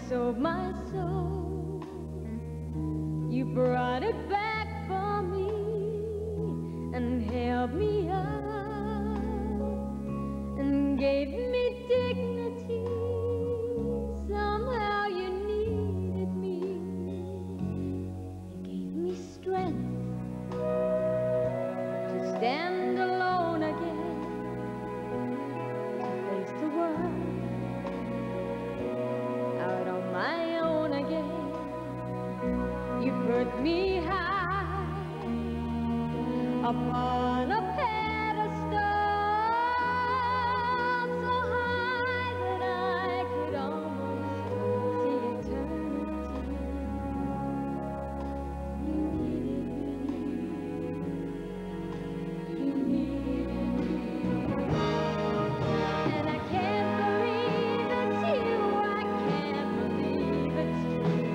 sold my soul. You brought it back for me and held me up and gave me dignity. Somehow you needed me. You gave me strength to stand alone again, to face the world out on my own again. You put me high upon a pedestal, so high that I could almost see eternity. You needed me. You needed me. And I can't believe it's you. I can't believe it's true.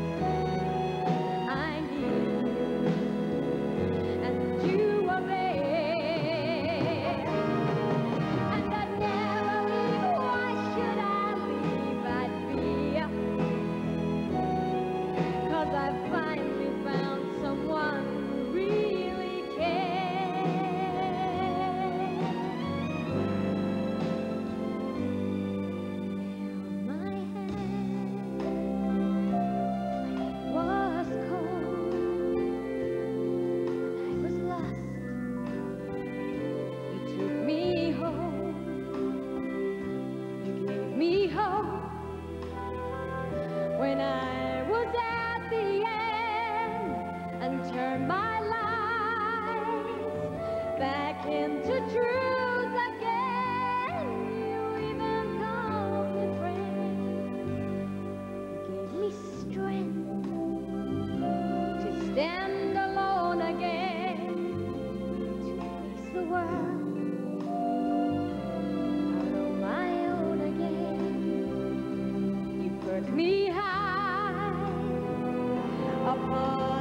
I need you, and you are there. And I'd never leave. Why should I leave? I'd be up, 'cause I finally found someone who really cares. Held my hand when it was cold. I was lost. You took me home. You gave me hope when I was at the end, and turned my life back into truth again. You even called me friend. You gave me strength to stand alone again, to face the world out on my own again. You put me high upon